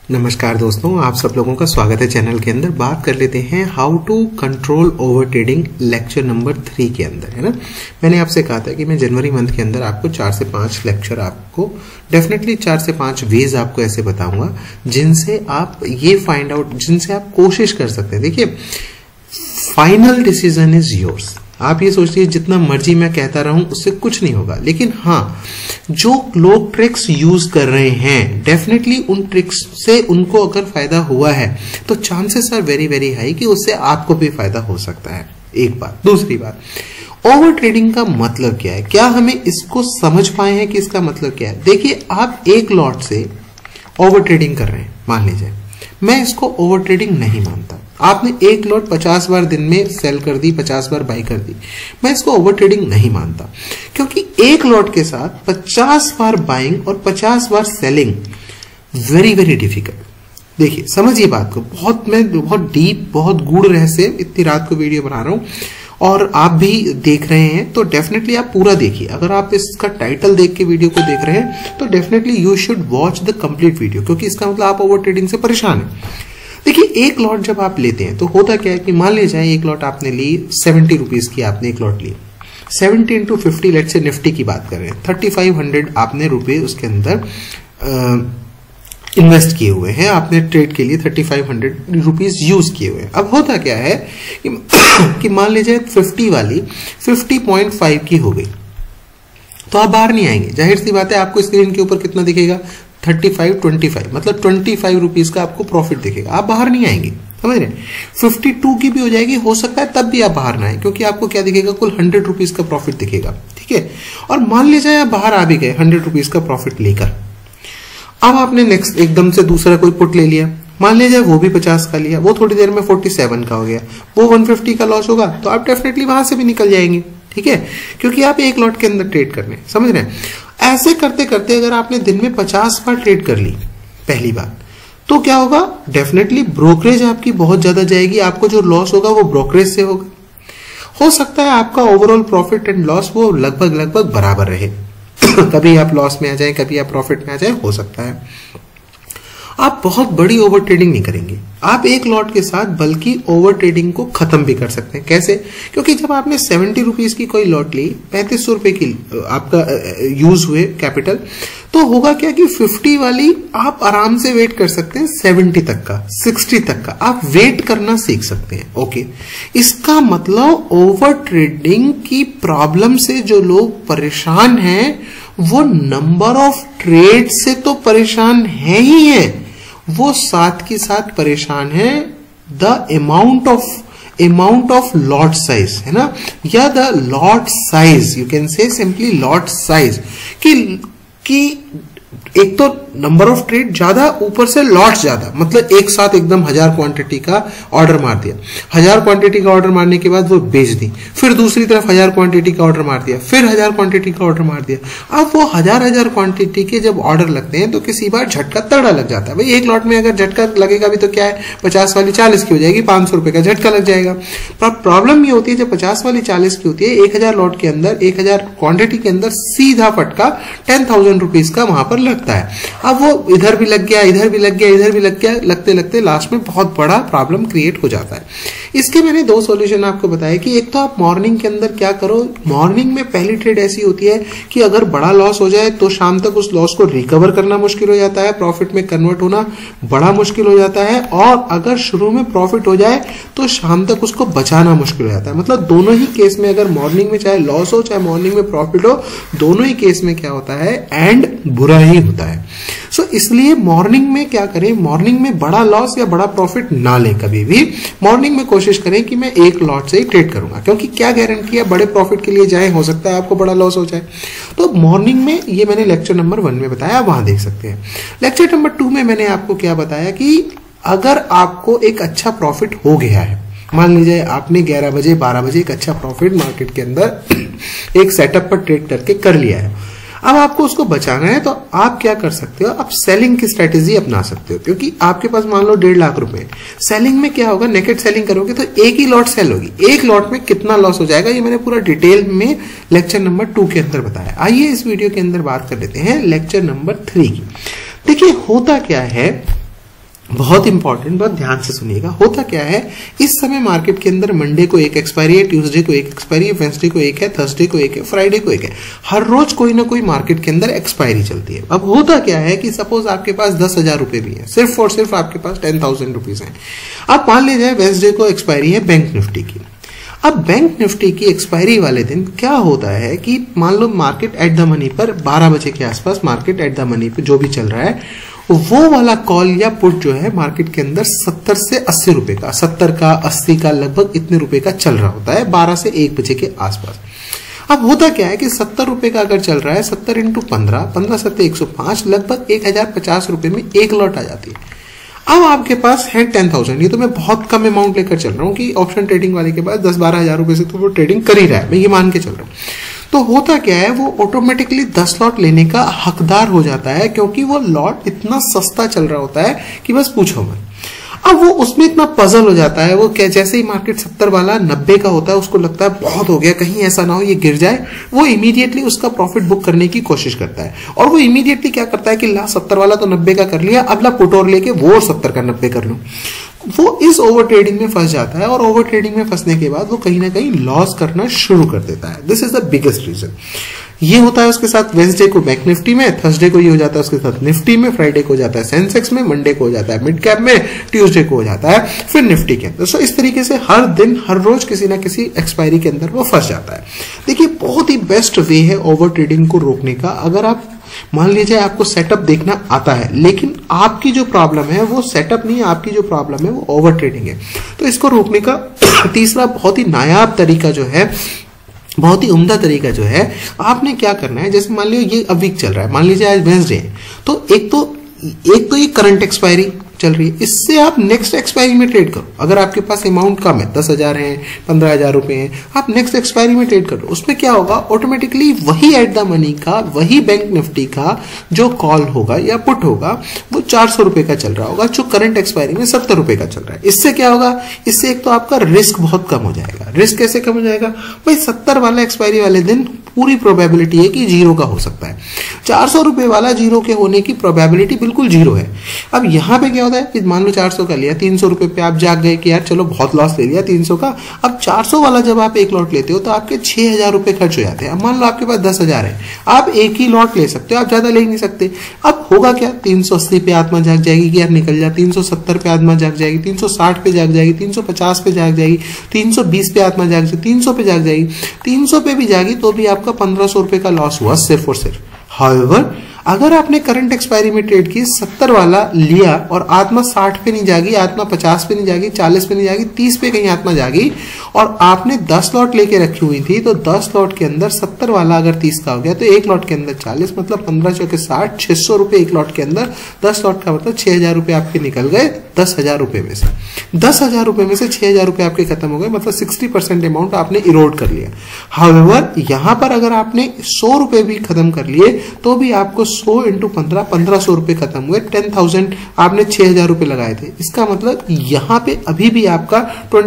नमस्कार दोस्तों, आप सब लोगों का स्वागत है चैनल के अंदर। बात कर लेते हैं how to control over trading lecture number 3 के अंदर, है ना। मैंने आपसे कहा था कि मैं जनवरी मंथ के अंदर आपको 4 से 5 लेक्चर आपको डेफिनेटली 4 से 5 वेज आपको ऐसे बताऊंगा जिनसे आप ये फाइंड आउट, जिनसे आप कोशिश कर सकते हैं। देखिए, फाइनल डिसीजन इज योर्स। आप ये सोचिए जितना मर्जी मैं कहता रहूं उससे कुछ नहीं होगा, लेकिन हाँ, जो लोग ट्रिक्स यूज कर रहे हैं डेफिनेटली उन ट्रिक्स से उनको अगर फायदा हुआ है तो chances are very very high कि उससे आपको भी फायदा हो सकता है। एक बात। दूसरी बात, ओवर ट्रेडिंग का मतलब क्या है? क्या हमें इसको समझ पाए हैं कि इसका मतलब क्या है? देखिए, आप एक लॉट से ओवर ट्रेडिंग कर रहे हैं, मान लीजिए। मैं इसको ओवर ट्रेडिंग नहीं मानता। आपने एक लॉट 50 बार दिन में सेल कर दी, 50 बार बाई कर दी, मैं इसको ओवर ट्रेडिंग नहीं मानता, क्योंकि एक लॉट के साथ 50 बार बाइंग और 50 बार सेलिंग वेरी वेरी डिफिकल्ट। देखिए, समझिए बात को। मैं बहुत डीप, बहुत गूढ़ रहस्य इतनी रात को वीडियो बना रहा हूं और आप भी देख रहे हैं, तो डेफिनेटली आप पूरा देखिए। अगर आप इसका टाइटल देख के वीडियो को देख रहे हैं तो definitely you should watch the complete video, क्योंकि इसका मतलब आप ओवर ट्रेडिंग से परेशान हैं। देखिए, एक लॉट जब आप लेते हैं तो होता क्या है कि मान लीजिए एक लॉट आपने ली 70 रुपीज की, आपने एक लॉट ली 70 into 50, लेट से निफ्टी की बात कर रहे हैं, 3500 आपने रुपए उसके अंदर इन्वेस्ट किए हुए हैं, आपने ट्रेड के लिए 3500 रुपीज यूज किए हुए हैं। अब होता क्या है कि मान लीजिए 50 वाली 50.5 की हो गई, तो आप बाहर नहीं आएंगे। जाहिर सी बात है, आपको स्क्रीन के ऊपर कितना दिखेगा? 35-25, मतलब 25 रुपीज का आपको प्रॉफिट दिखेगा। आप बाहर नहीं आएंगे, समझ रहे? 52 की भी हो जाएगी, हो सकता है तब भी आप बाहर ना आए, क्योंकि आपको क्या दिखेगा? कुल 100 रुपीज का प्रॉफिट दिखेगा, ठीक है। और मान लीजिए आप बाहर आ भी गए 100 रुपीज का प्रॉफिट लेकर। अब आपने नेक्स्ट एकदम से दूसरा कोई पुट ले लिया, मान लीजिए वो भी 50 का लिया, वो थोड़ी देर में 47 का हो गया, वो 150 का लॉस होगा, तो आप डेफिनेटली वहां से भी निकल जाएंगे, ठीक है, क्योंकि आप एक लॉट के अंदर ट्रेड कर रहे हैं, समझ रहे हैं। ऐसे करते करते अगर आपने दिन में 50 बार ट्रेड कर ली, पहली बात, तो क्या होगा? डेफिनेटली ब्रोकरेज आपकी बहुत ज्यादा जाएगी। आपको जो लॉस होगा वो ब्रोकरेज से होगा। हो सकता है आपका ओवरऑल प्रॉफिट एंड लॉस वो लगभग बराबर रहे। कभी आप लॉस में आ जाए, कभी आप प्रॉफिट में आ जाए, हो सकता है। आप बहुत बड़ी ओवर ट्रेडिंग नहीं करेंगे, आप एक लॉट के साथ बल्कि ओवर ट्रेडिंग को खत्म भी कर सकते हैं। कैसे? क्योंकि जब आपने 70 रुपीज की कोई लॉट ली, 3500 रुपए की आपका यूज हुए कैपिटल, तो होगा क्या कि 50 वाली आप आराम से वेट कर सकते हैं 70 तक का, 60 तक का आप वेट करना सीख सकते हैं। ओके, इसका मतलब ओवर ट्रेडिंग की प्रॉब्लम से जो लोग परेशान हैं वो नंबर ऑफ ट्रेड से तो परेशान है ही है, वो साथ के साथ परेशान है the amount of lot size, है ना, या the lot size, you can say simply lot size. कि एक तो नंबर ऑफ ट्रेड ज्यादा, ऊपर से लॉट ज्यादा, मतलब एक साथ एकदम 1000 क्वांटिटी का ऑर्डर मार दिया, 1000 क्वांटिटी का ऑर्डर मारने के बाद वो बेच दी, फिर दूसरी तरफ 1000 क्वांटिटी का ऑर्डर मार दिया, फिर 1000 क्वांटिटी का ऑर्डर मार दिया। अब वो 1000 क्वांटिटी के जब ऑर्डर लगते हैं तो किसी बार झटका तगड़ा लग जाता है। भाई एक लॉट में अगर झटका लगेगा भी तो क्या है, 50 वाली 40 की हो जाएगी, 500 रुपए का झटका लग जाएगा। पर प्रॉब्लम ये होती है जब 50 वाली 40 की होती है, 1000 लॉट के अंदर, 1000 क्वांटिटी के अंदर सीधा फटका 10,000 रुपीज का वहां पर लगता है। अब वो इधर भी लग गया, इधर भी लग गया, इधर भी लग गया, लगते लगते लास्ट में बहुत बड़ा प्रॉब्लम क्रिएट हो जाता है। इसके मैंने 2 सॉल्यूशन आपको बताया कि एक तो आप मॉर्निंग के अंदर क्या करो, मॉर्निंग में पहली ट्रेड ऐसी होती है कि अगर बड़ा लॉस हो जाए तो शाम तक उस लॉस को रिकवर करना मुश्किल हो जाता है, प्रॉफिट में कन्वर्ट होना बड़ा मुश्किल हो जाता है, और अगर शुरू में प्रॉफिट हो जाए तो शाम तक उसको बचाना मुश्किल हो जाता है। मतलब दोनों ही केस में, अगर मॉर्निंग में चाहे लॉस हो चाहे मॉर्निंग में प्रॉफिट हो, दोनों ही केस में क्या होता है, एंड बुरा ही होता है। सो इसलिए मॉर्निंग में क्या करें, मॉर्निंग में बड़ा लॉस या बड़ा प्रॉफिट ना लें। कभी भी मॉर्निंग में कोशिश करें कि मैं एक लॉट से ही ट्रेड करूंगा, क्योंकि क्या गारंटी है बड़े प्रॉफिट के लिए जाए, हो सकता है आपको बड़ा लॉस हो जाए। तो मॉर्निंग में, ये मैंने लेक्चर नंबर 1 में बताया, वहां देख सकते हैं। लेक्चर नंबर 2 में मैंने आपको क्या बताया कि अगर आपको एक अच्छा प्रॉफिट हो गया है, मान लीजिए आपने 11 बजे 12 बजे एक अच्छा प्रॉफिट मार्केट के अंदर एक सेटअप पर ट्रेड करके कर लिया है, अब आपको उसको बचाना है, तो आप क्या कर सकते हो, आप सेलिंग की स्ट्रेटेजी अपना सकते हो। क्योंकि आपके पास मान लो 1.5 लाख रुपए, सेलिंग में क्या होगा, नेकेड सेलिंग करोगे तो एक ही लॉट सेल होगी, एक लॉट में कितना लॉस हो जाएगा ये मैंने पूरा डिटेल में लेक्चर नंबर 2 के अंदर बताया। आइए इस वीडियो के अंदर बात कर लेते हैं लेक्चर नंबर 3 की। देखिए होता क्या है बहुत इंपॉर्टेंट बात ध्यान से सुनिएगा। होता क्या है, इस समय मार्केट के अंदर मंडे को एक एक्सपायरी है, ट्यूसडे को एक एक्सपायरी है, वेडनेसडे को एक है, थर्सडे को एक है, फ्राइडे को एक है। हर रोज कोई ना कोई मार्केट के अंदर एक्सपायरी चलती है। अब होता क्या है कि सपोज आपके पास 10,000 रुपए भी है, सिर्फ और सिर्फ आपके पास 10,000 रुपीज है। अब मान लीजिए वेडनेसडे को एक्सपायरी है बैंक निफ्टी की। अब बैंक निफ्टी की एक्सपायरी वाले दिन क्या होता है कि मान लो मार्केट एट द मनी पर 12 बजे के आसपास मार्केट एट द मनी पर जो भी चल रहा है वो वाला कॉल या पुट जो है मार्केट के अंदर 70 से 80 रुपए का, 70 का 80 का लगभग इतने रुपए का चल रहा होता है 12 से 1 बजे के आसपास। अब होता क्या है कि 70 रुपए का अगर चल रहा है, 70 इंटू 15, 15 सत्ते 105, लगभग 1050 रुपए में एक लॉट आ जाती है। अब आपके पास है 10,000, ये तो मैं बहुत कम अमाउंट लेकर चल रहा हूँ कि ऑप्शन ट्रेडिंग वाले के पास 10-12 हजार रुपए से तो वो ट्रेडिंग कर ही रहा है, मैं ये मान के चल रहा हूँ। तो होता क्या है, वो ऑटोमेटिकली 10 लॉट लेने का हकदार हो जाता है, क्योंकि वो लॉट इतना सस्ता चल रहा होता है कि बस पूछो मत। अब वो उसमें इतना पजल हो जाता है, वो जैसे ही मार्केट 70 वाला 90 का होता है उसको लगता है बहुत हो गया, कहीं ऐसा ना हो ये गिर जाए। वो इमीडिएटली उसका प्रॉफिट बुक करने की कोशिश करता है, और वो इमीडिएटली क्या करता है कि ला 70 वाला तो 90 का कर लिया, अगला पुट और लेके वो 70 का 90 कर लूं। वो इस ओवर ट्रेडिंग में फंस जाता है, और ओवर ट्रेडिंग में फंसने के बाद वो कहीं ना कहीं लॉस करना शुरू कर देता है। This is the biggest reason. ये होता है उसके साथ वेडनेसडे को बैंक निफ्टी में, थर्सडे को ये हो जाता है उसके साथ निफ्टी में, फ्राइडे को हो जाता है सेंसेक्स में, मंडे को हो जाता है मिड कैप में, ट्यूसडे को हो जाता है फिर निफ्टी के अंदर। सो इस तरीके से हर दिन हर रोज किसी ना किसी एक्सपायरी के अंदर वो फंस जाता है। देखिए बहुत ही बेस्ट वे है ओवर ट्रेडिंग को रोकने का। अगर आप मान लीजिए आपको सेटअप देखना आता है, लेकिन आपकी जो प्रॉब्लम है वो सेटअप नहीं है, आपकी जो प्रॉब्लम है वो ओवर ट्रेडिंग है, तो इसको रोकने का तीसरा बहुत ही नायाब तरीका जो है, बहुत ही उम्दा तरीका जो है, आपने क्या करना है, जैसे मान लीजिए ये अब वीक चल रहा है, मान लीजिए आज वेडनेसडे है, तो एक तो ये करंट एक्सपायरी चल रही है, इससे आप नेक्स्ट एक्सपायरी में ट्रेड करो। अगर आपके पास अमाउंट कम है, 10,000 है, 15,000 रुपए हैं, आप नेक्स्ट एक्सपायरी में ट्रेड करो। उसमें क्या होगा, ऑटोमेटिकली वही एट द मनी का, वही बैंक निफ्टी का जो कॉल होगा या पुट होगा वो 400 रुपए का चल रहा होगा, जो करंट एक्सपायरी में 70 रुपए का चल रहा है। इससे क्या होगा, इससे एक तो आपका रिस्क बहुत कम हो जाएगा। रिस्क कैसे कम हो जाएगा भाई, 70 वाला एक्सपायरी वाले दिन पूरी प्रोबेबिलिटी है कि जीरो का हो सकता है, 400 रुपए वाला जीरो के होने की प्रोबेबिलिटी बिल्कुल जीरो है। अब यहाँ पे क्या होता है कि मान लो 400 का लिया, 300 रुपए पे आप जाग गए कि यार चलो बहुत लॉस ले लिया 300 का। अब 400 वाला जब आप एक लॉट लेते हो तो आपके 6,000 रुपए खर्च हो जाते हैं। अब मान लो आपके पास 10,000 है, आप एक ही लॉट ले सकते हो, आप ज्यादा ले नहीं सकते। अब होगा क्या, 380 पे आत्मा जाग जाएगी कि यार निकल जा, 370 पे आत्मा जाग जाएगी, 360 पे जाग जाएगी, 350 पे जाग जाएगी, 320 पे आत्मा जाग जाएगी, 300 पे जाग जाएगी। 300 पे भी जागी तो भी आपका 1,500 रुपए का लॉस हुआ सिर्फ और सिर्फ। हाउएवर अगर आपने करंट एक्सपायरी में ट्रेड की, 70 वाला लिया और आत्मा 60 पे नहीं जागी, आत्मा 50 पे नहीं जागी, 40 पे नहीं जागी, 30 पे कहीं आत्मा जागी, और आपने 10 लॉट लेके रखी हुई थी, तो 10 लॉट के अंदर 70 वाला अगर 30 का हो गया तो एक लॉट के अंदर 40, मतलब 15 चौके 60, 600 रुपए एक लॉट के अंदर। 10 लॉट का मतलब 6,000 रुपए आपके निकल गए 10,000 रुपए में से। 10,000 रुपए में से 6,000 रुपए आपके खत्म हो गए, मतलब 60% अमाउंट आपने इरोड कर लिया। हाउएवर यहां पर अगर आपने 100 रुपए भी खत्म कर लिए तो भी आपको 100 इंटू 15, 1,500 रुपए खत्म हुए। 10,000 आपने 6,000 रुपए लगाए थे, इसका मतलब यहाँ पे अभी भी आपका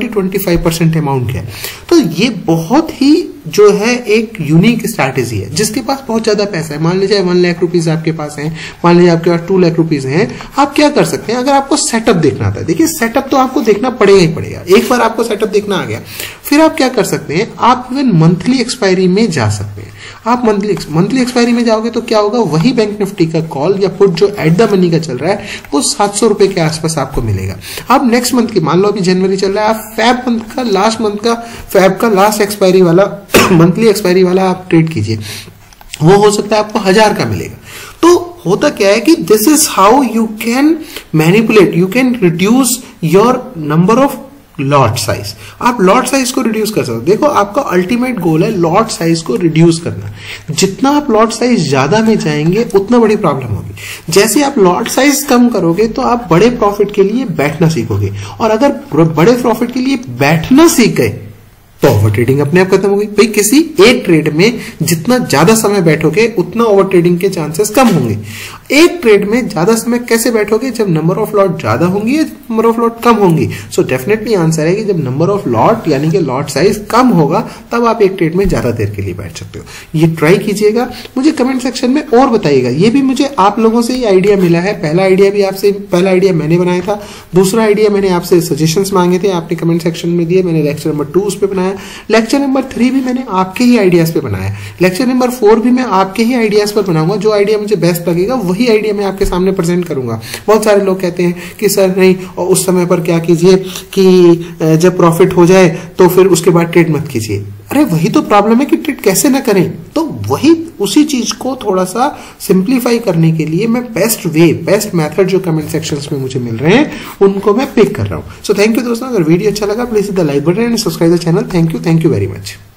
20-25% अमाउंट है। तो ये बहुत ही जो है एक यूनिक स्ट्रैटेजी है। जिसके पास बहुत ज्यादा पैसा है, मान लीजिए 1 लाख रुपीज आपके पास है, मान लीजिए आपके पास 2 लाख रुपीज हैं, आप क्या कर सकते हैं, अगर आपको सेटअप देखना था, देखिए सेटअप तो आपको देखना पड़ेगा ही पड़ेगा। एक बार आपको सेटअप देखना आ गया, फिर आप क्या कर सकते हैं, आप इवन मंथली एक्सपायरी में जा सकते हैं। आप मंथली एक्सपायरी में जाओगे तो क्या होगा, वही बैंक निफ्टी का कॉल या पुट जो एट द मनी का चल रहा है वो 700 रुपए के आसपास आपको मिलेगा। आप नेक्स्ट मंथ की, मान लो अभी जनवरी चल रहा है, आप फैब का लास्ट एक्सपायरी वाला मंथली एक्सपायरी वाला आप ट्रेड कीजिए, वो हो सकता है आपको 1000 का मिलेगा। तो होता क्या है कि this is how you can manipulate, you can reduce your number of lot size. आप लॉट साइज को रिड्यूस कर सकते हो। देखो आपका अल्टीमेट गोल है लॉट साइज को रिड्यूस करना। जितना आप लॉट साइज ज्यादा में जाएंगे उतना बड़ी प्रॉब्लम होगी। जैसे आप लॉट साइज कम करोगे तो आप बड़े प्रॉफिट के लिए बैठना सीखोगे, और अगर बड़े प्रॉफिट के लिए बैठना सीख गए तो ओवर ट्रेडिंग अपने आप खत्म हो गई। भाई किसी एक ट्रेड में जितना ज्यादा समय बैठोगे उतना ओवर ट्रेडिंग के चांसेस कम होंगे। एक ट्रेड में ज्यादा समय कैसे बैठोगे? जब नंबर ऑफ लॉट ज्यादा होंगी या नंबर ऑफ लॉट कम होंगी। सो डेफिनेटली आंसर है कि जब नंबर ऑफ लॉट यानी कि लॉट साइज कम होगा तब आप एक ट्रेड में ज्यादा देर के लिए बैठ सकते हो। ये ट्राई कीजिएगा, मुझे कमेंट सेक्शन में और बताइएगा। ये भी मुझे आप लोगों से ही आइडिया मिला है। पहला आइडिया मैंने बनाया था, दूसरा आइडिया मैंने आपसे सजेशंस मांगे थे, आपने कमेंट सेक्शन में दिए, मैंने लेक्चर नंबर 2 उस पर बनाया, लेक्चर नंबर 3 भी मैंने आपके ही आइडियाज पे बनाया, लेक्चर नंबर 4 भी मैं आपके ही आइडियाज पर बनाऊंगा। जो आइडिया मुझे बेस्ट लगेगा वही आइडिया मैं आपके सामने प्रेजेंट करूंगा। बहुत सारे लोग कहते हैं कि सर नहीं, और उस समय पर क्या कीजिए कि जब प्रॉफिट हो जाए तो फिर उसके बाद ट्रेड मत कीजिए। अरे वही तो प्रॉब्लम है कि ट्रेड कैसे ना करें। तो वही उसी चीज को थोड़ा सा सिंप्लीफाई करने के लिए मैं बेस्ट मेथड जो कमेंट सेक्शंस में मुझे मिल रहे हैं उनको मैं पिक कर रहा हूं। सो थैंक यू दोस्तों, अगर वीडियो अच्छा लगा please the like button and subscribe the channel. Thank you very much.